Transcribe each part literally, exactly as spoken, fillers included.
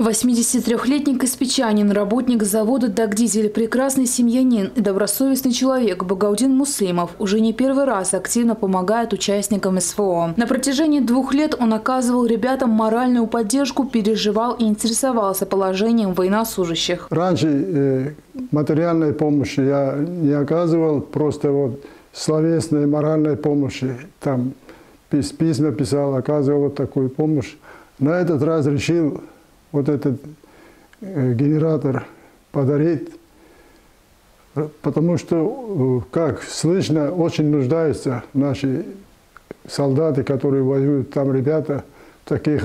восьмидесятитрёхлетний каспичанин, работник завода «Дагдизель», прекрасный семьянин и добросовестный человек Багаудин Муслимов уже не первый раз активно помогает участникам СВО. На протяжении двух лет он оказывал ребятам моральную поддержку, переживал и интересовался положением военнослужащих. Раньше э, материальной помощи я не оказывал, просто вот словесной, моральной помощи. Там письма писал, оказывал вот такую помощь. На этот раз решил вот этот э, генератор подарить, потому что, как слышно, очень нуждаются наши солдаты, которые воюют, там ребята в таких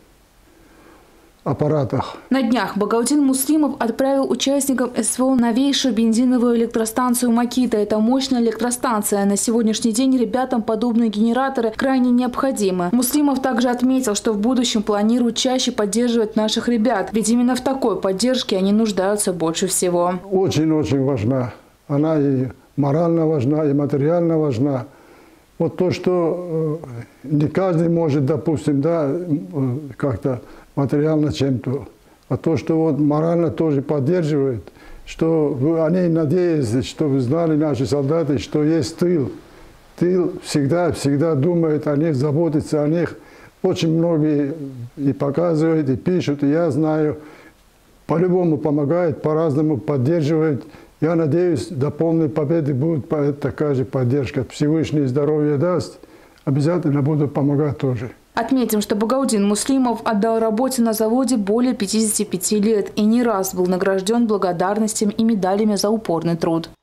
аппаратах. На днях Багаудин Муслимов отправил участникам СВО новейшую бензиновую электростанцию «Макита». Это мощная электростанция. На сегодняшний день ребятам подобные генераторы крайне необходимы. Муслимов также отметил, что в будущем планирует чаще поддерживать наших ребят, ведь именно в такой поддержке они нуждаются больше всего. Очень-очень важна. Она и морально важна, и материально важна. Вот то, что не каждый может, допустим, да, как-то материально чем-то, а то, что вот морально тоже поддерживает, что они надеются, что вы знали, наши солдаты, что есть тыл. Тыл всегда, всегда думает о них, заботится о них. Очень многие и показывают, и пишут, и я знаю, по-любому помогает, по-разному поддерживает. Я надеюсь, до полной победы будет такая же поддержка. Всевышний здоровье даст, обязательно буду помогать тоже. Отметим, что Багаудин Муслимов отдал работе на заводе более пятидесяти пяти лет и не раз был награжден благодарностями и медалями за упорный труд.